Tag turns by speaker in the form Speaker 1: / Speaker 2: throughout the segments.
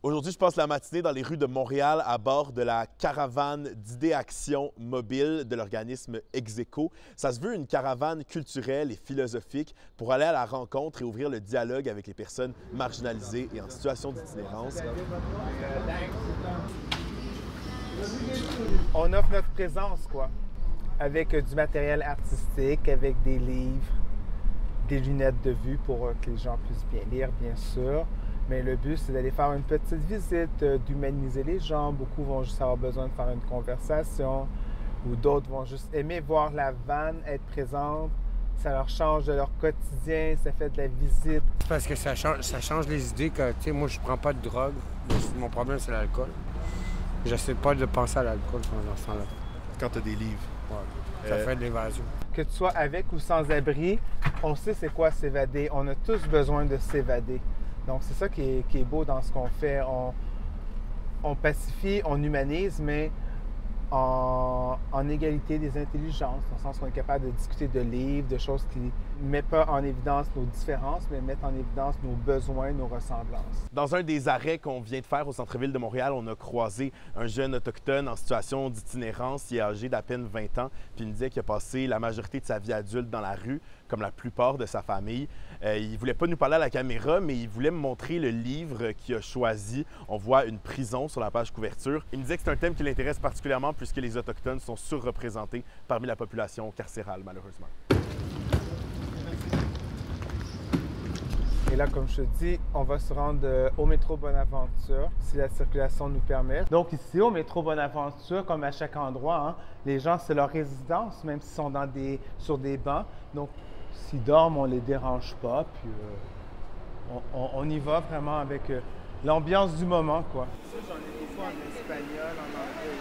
Speaker 1: Aujourd'hui, je passe la matinée dans les rues de Montréal à bord de la caravane d'idéaction mobile de l'organisme Execo. Ça se veut une caravane culturelle et philosophique pour aller à la rencontre et ouvrir le dialogue avec les personnes marginalisées et en situation d'itinérance.
Speaker 2: On offre notre présence, quoi, avec du matériel artistique, avec des livres, des lunettes de vue pour que les gens puissent bien lire, bien sûr. Mais le but, c'est d'aller faire une petite visite, d'humaniser les gens. Beaucoup vont juste avoir besoin de faire une conversation ou d'autres vont juste aimer voir la vanne être présente. Ça leur change de leur quotidien, ça fait de la visite.
Speaker 3: Parce que ça change les idées que, tu sais, moi, je prends pas de drogue. Mon problème, c'est l'alcool. J'essaie pas de penser à l'alcool pendant ce temps-là.
Speaker 1: Quand tu as des livres.
Speaker 3: Ouais. Ça fait de l'évasion.
Speaker 2: Que tu sois avec ou sans abri, on sait c'est quoi s'évader. On a tous besoin de s'évader. Donc, c'est ça qui est beau dans ce qu'on fait. On pacifie, on humanise, mais en égalité des intelligences, dans le sens qu'on est capable de discuter de livres, de choses qui ne mettent pas en évidence nos différences, mais mettent en évidence nos besoins, nos ressemblances.
Speaker 1: Dans un des arrêts qu'on vient de faire au centre-ville de Montréal, on a croisé un jeune autochtone en situation d'itinérance. Il est âgé d'à peine 20 ans, puis il nous disait qu'il a passé la majorité de sa vie adulte dans la rue, comme la plupart de sa famille. Il ne voulait pas nous parler à la caméra, mais il voulait me montrer le livre qu'il a choisi. On voit une prison sur la page couverture. Il me disait que c'est un thème qui l'intéresse particulièrement puisque les Autochtones sont surreprésentés parmi la population carcérale, malheureusement.
Speaker 2: Et là, comme je te dis, on va se rendre au métro Bonaventure, si la circulation nous permet. Donc ici, au métro Bonaventure, comme à chaque endroit, hein, les gens, c'est leur résidence, même s'ils sont sur des bancs. Donc, s'ils dorment, on ne les dérange pas. Puis on y va vraiment avec l'ambiance du moment, quoi. Ça, j'en ai des fois en espagnol, en anglais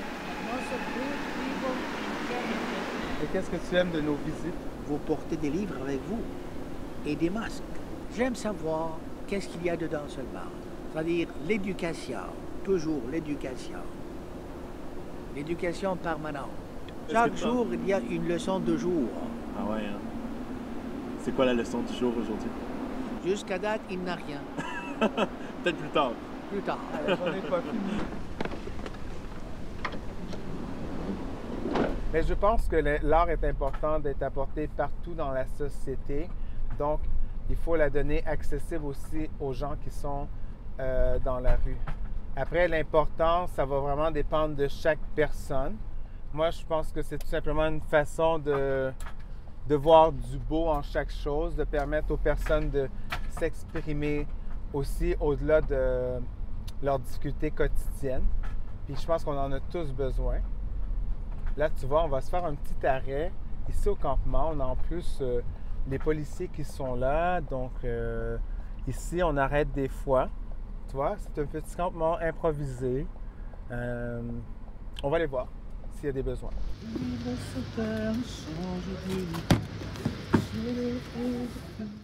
Speaker 2: aussi. Et qu'est-ce que tu aimes de nos visites?
Speaker 4: Vous portez des livres avec vous et des masques. J'aime savoir qu'est-ce qu'il y a dedans seulement. C'est-à-dire l'éducation, toujours l'éducation. L'éducation permanente. Chaque jour, il y a une leçon de jour.
Speaker 1: Ah ouais, hein? C'est quoi la leçon du jour aujourd'hui?
Speaker 4: Jusqu'à date, il n'a rien.
Speaker 1: Peut-être plus tard.
Speaker 4: Plus tard.
Speaker 2: La journée n'est pas finie. Mais je pense que l'art est important d'être apporté partout dans la société. Donc, il faut la donner accessible aussi aux gens qui sont dans la rue. Après, l'importance, ça va vraiment dépendre de chaque personne. Moi, je pense que c'est tout simplement une façon de voir du beau en chaque chose, de permettre aux personnes de s'exprimer aussi au-delà de leurs difficultés quotidiennes. Puis je pense qu'on en a tous besoin. Là, tu vois, on va se faire un petit arrêt ici au campement. On a en plus les policiers qui sont là. Donc, ici, on arrête des fois. Tu vois, c'est un petit campement improvisé. On va aller voir s'il y a des besoins. Il va se faire changer.